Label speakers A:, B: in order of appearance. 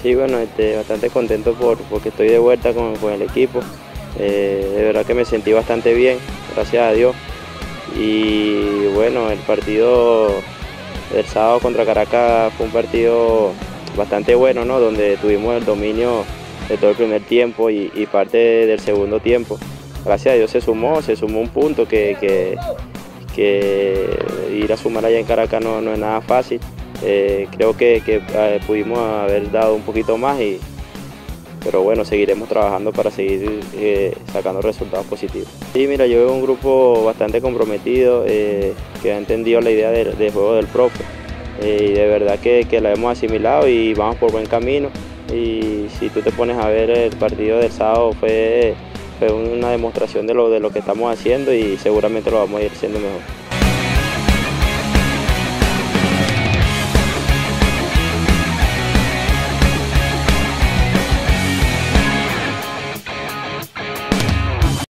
A: Sí, bueno, bastante contento porque estoy de vuelta con el equipo. De verdad que me sentí bastante bien, gracias a Dios. Y bueno, el partido del sábado contra Caracas fue un partido bastante bueno, ¿no? Donde tuvimos el dominio de todo el primer tiempo y parte del segundo tiempo. Gracias a Dios se sumó un punto que ir a sumar allá en Caracas no es nada fácil. Creo que pudimos haber dado un poquito más, pero bueno, seguiremos trabajando para seguir sacando resultados positivos. Sí, mira, yo veo un grupo bastante comprometido, que ha entendido la idea del juego del profe, y de verdad que la hemos asimilado y vamos por buen camino. Y si tú te pones a ver el partido del sábado fue una demostración de lo que estamos haciendo y seguramente lo vamos a ir haciendo mejor.